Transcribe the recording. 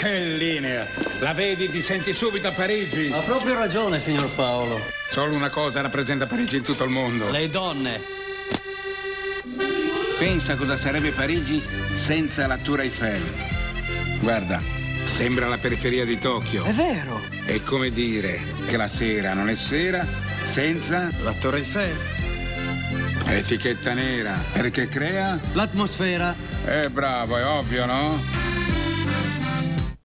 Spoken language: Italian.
Che linea! La vedi, ti senti subito a Parigi? Ha proprio ragione, signor Paolo. Solo una cosa rappresenta Parigi in tutto il mondo. Le donne. Pensa cosa sarebbe Parigi senza la Tour Eiffel. Guarda, sembra la periferia di Tokyo. È vero. È come dire che la sera non è sera senza La Torre Eiffel. etichetta nera, perché crea... L'atmosfera. Bravo, è ovvio, no?